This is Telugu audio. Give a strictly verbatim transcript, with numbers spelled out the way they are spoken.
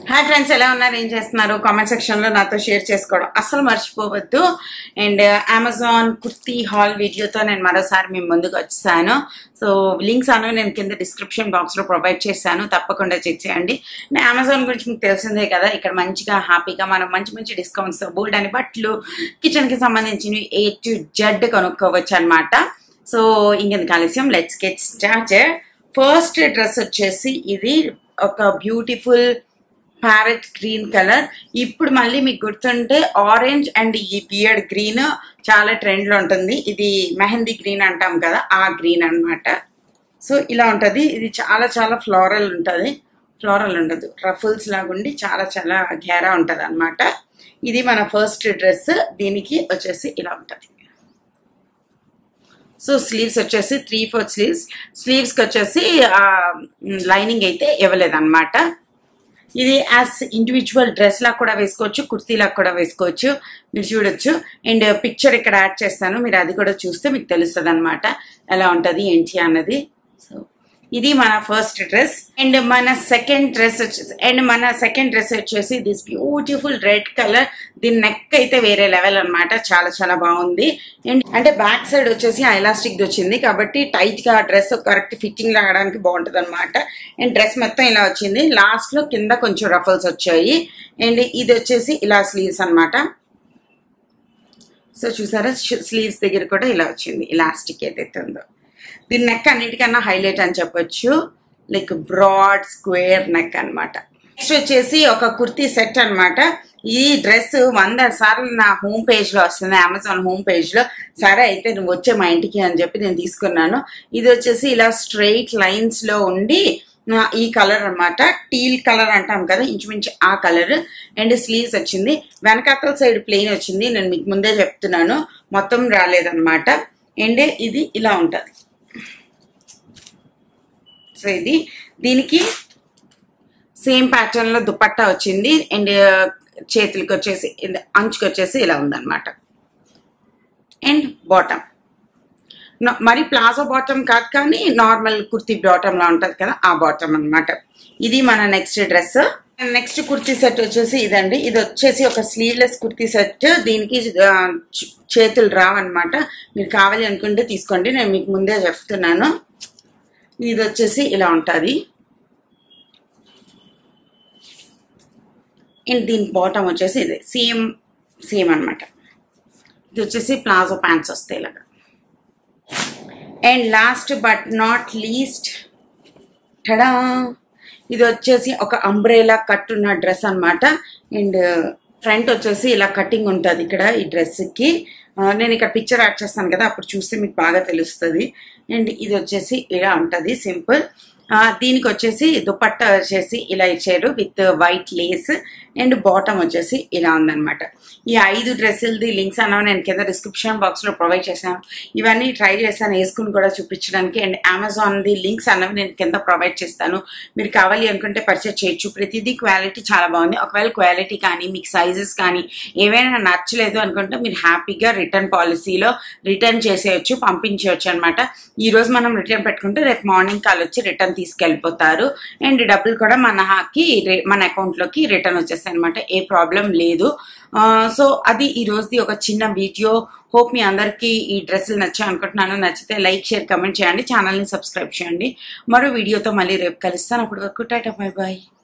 హాయ్ ఫ్రెండ్స్, ఎలా ఉన్నారు, ఏం చేస్తున్నారు? కామెంట్ సెక్షన్లో నాతో షేర్ చేసుకోవడం అస్సలు మర్చిపోవద్దు. అండ్ అమెజాన్ కుర్తీ హాల్ వీడియోతో నేను మరోసారి మేము ముందుకు వచ్చాను. సో లింక్స్ అనేవి నేను కింద డిస్క్రిప్షన్ బాక్స్లో ప్రొవైడ్ చేశాను, తప్పకుండా చెక్ చేయండి. నేను అమెజాన్ గురించి మీకు తెలిసిందే కదా, ఇక్కడ మంచిగా హ్యాపీగా మనం మంచి మంచి డిస్కౌంట్స్ బోల్డ్ అని బట్టలు, కిచెన్కి సంబంధించినవి ఏ టు జెడ్ కొనుక్కోవచ్చు అనమాట. సో ఇంకెందుకు ఆలస్యం, let's get started. First dress వచ్చేసి ఇది ఒక బ్యూటిఫుల్ ప్యారెట్ గ్రీన్ కలర్. ఇప్పుడు మళ్ళీ మీకు గుర్తుంటే ఆరెంజ్ అండ్ ఈ బియర్డ్ గ్రీన్ చాలా ట్రెండ్లో ఉంటుంది. ఇది మెహందీ గ్రీన్ అంటాం కదా, ఆ గ్రీన్ అనమాట. సో ఇలా ఉంటుంది. ఇది చాలా చాలా ఫ్లోరల్ ఉంటుంది, ఫ్లోరల్ ఉండదు, రఫుల్స్ లాగా ఉండి చాలా చాలా గేరా ఉంటుంది అనమాట. ఇది మన ఫస్ట్ డ్రెస్. దీనికి వచ్చేసి ఇలా ఉంటుంది. సో స్లీవ్స్ వచ్చేసి త్రీ ఫోర్ స్లీవ్స్. స్లీవ్స్కి వచ్చేసి లైనింగ్ అయితే ఇవ్వలేదన్నమాట. ఇది యాజ్ ఇండివిజువల్ డ్రెస్ లాగా కూడా వేసుకోవచ్చు, కుర్తీ లాగా కూడా వేసుకోవచ్చు, మీరు చూడొచ్చు. అండ్ పిక్చర్ ఇక్కడ యాడ్ చేస్తాను, మీరు అది కూడా చూస్తే మీకు తెలుస్తుంది అనమాట ఎలా ఉంటుంది ఏంటి అన్నది. సో ఇది మన ఫస్ట్ డ్రెస్. అండ్ మన సెకండ్ డ్రెస్ వచ్చేసి అండ్ మన సెకండ్ డ్రెస్ వచ్చేసి దిస్ బ్యూటిఫుల్ రెడ్ కలర్. దీని నెక్ అయితే వేరే లెవెల్ అనమాట, చాలా చాలా బాగుంది. అండ్ అంటే బ్యాక్ సైడ్ వచ్చేసి ఎలాస్టిక్ వచ్చింది కాబట్టి టైట్ గా డ్రెస్ కరెక్ట్ ఫిట్టింగ్ రావడానికి బాగుంటుంది అనమాట. అండ్ డ్రెస్ మొత్తం ఇలా వచ్చింది, లాస్ట్ లో కింద కొంచెం రఫల్స్ వచ్చాయి. అండ్ ఇది వచ్చేసి ఇలా స్లీవ్స్ అనమాట. సో చూసారా, స్లీవ్స్ దగ్గర కూడా ఇలా వచ్చింది ఎలాస్టిక్ ఏదైతే ఉందో. దీని నెక్ అన్నిటికన్నా హైలైట్ అని చెప్పొచ్చు, లైక్ బ్రాడ్ స్క్వేర్ నెక్ అనమాట. నెక్స్ట్ వచ్చేసి ఒక కుర్తీ సెట్ అనమాట. ఈ డ్రెస్ వంద సార్లు నా హోమ్ పేజ్ లో వస్తుంది, అమెజాన్ హోమ్ పేజ్ లో. సరే అయితే నువ్వు వచ్చే మా ఇంటికి అని చెప్పి నేను తీసుకున్నాను. ఇది వచ్చేసి ఇలా స్ట్రైట్ లైన్స్ లో ఉండి ఈ కలర్ అనమాట, టీల్ కలర్ అంటాం కదా, ఇంచుమించు ఆ కలర్. అండ్ స్లీవ్స్ వచ్చింది, వెనకాతల సైడ్ ప్లెయిన్ వచ్చింది, నేను మీకు ముందే చెప్తున్నాను, మొత్తం రాలేదన్నమాట. అండ్ ఇది ఇలా ఉంటుంది. సో ఇది దీనికి సేమ్ ప్యాటర్న్ లో దుపట్టా వచ్చింది. అండ్ చేతులకి వచ్చేసి అంచుకి వచ్చేసి ఇలా ఉందన్నమాట. అండ్ బాటమ్ మరి ప్లాజో బాటమ్ కాదు కానీ నార్మల్ కుర్తీ బాటమ్ లా ఉంటుంది కదా, ఆ బాటమ్ అనమాట. ఇది మన next dress. Next kurti set వచ్చేసి ఇదండి. ఇది వచ్చేసి ఒక స్లీవ్లెస్ కుర్తీ సెట్. దీనికి చేతులు రావన్నమాట, మీరు కావాలి అనుకుంటే తీసుకోండి, నేను మీకు ముందే చెప్తున్నాను. ఇది వచ్చేసి ఇలా ఉంటుంది. అండ్ దీని బాటమ్ వచ్చేసి ఇది సేమ్ సేమ్ అనమాట. ఇది వచ్చేసి ప్లాజో ప్యాంట్స్ వస్తాయి ఇలాగా. And last but not least, tada, ఇది వచ్చేసి ఒక అంబ్రేలా కట్ ఉన్న డ్రెస్ అనమాట. అండ్ ఫ్రంట్ వచ్చేసి ఇలా కటింగ్ ఉంటుంది ఇక్కడ ఈ డ్రెస్కి. నేను ఇక్కడ పిక్చర్ యాడ్ చేస్తాను కదా, అప్పుడు చూస్తే మీకు బాగా తెలుస్తుంది. అండ్ ఇది వచ్చేసి ఇలా ఉంటుంది సింపుల్. దీనికి వచ్చేసి దుపట్టా వచ్చేసి ఇలా ఇచ్చారు with white lace. And bottom వచ్చేసి ఇలా ఉందన్నమాట. ఈ ఐదు డ్రెస్సులది లింక్స్ అన్నవి నేను కింద డిస్క్రిప్షన్ బాక్స్లో ప్రొవైడ్ చేశాను. ఇవన్నీ ట్రై చేశాను వేసుకుని కూడా చూపించడానికి. అండ్ అమెజాన్ది లింక్స్ అన్నవి నేను కింద ప్రొవైడ్ చేస్తాను, మీరు కావాలి అనుకుంటే పర్చేస్ చేయొచ్చు. ప్రతిదీ క్వాలిటీ చాలా బాగుంది. ఒకవేళ క్వాలిటీ కానీ మీకు సైజెస్ కానీ ఏవైనా నచ్చలేదు అనుకుంటే మీరు హ్యాపీగా రిటర్న్ పాలసీలో రిటర్న్ చేసేయచ్చు, పంపించవచ్చు అనమాట. ఈ రోజు మనం రిటర్న్ పెట్టుకుంటే రేపు మార్నింగ్ కాల్ వచ్చి రిటర్న్ తీసుకెళ్ళిపోతారు. అండ్ డబ్బులు కూడా మనకి మన అకౌంట్లోకి రిటర్న్ వచ్చేస్తాయి అనమాట, ఏ ప్రాబ్లం లేదు. సో అది ఈ రోజుది ఒక చిన్న వీడియో. హోప్ మీ అందరికీ ఈ డ్రెస్సులు నచ్చాయి అనుకుంటున్నాను. నచ్చితే లైక్, షేర్, కమెంట్ చేయండి, ఛానల్ని సబ్స్క్రైబ్ చేయండి. మరో వీడియోతో మళ్ళీ రేపు కలుస్తాను. అప్పటి వరకు టాటా, బై బాయ్.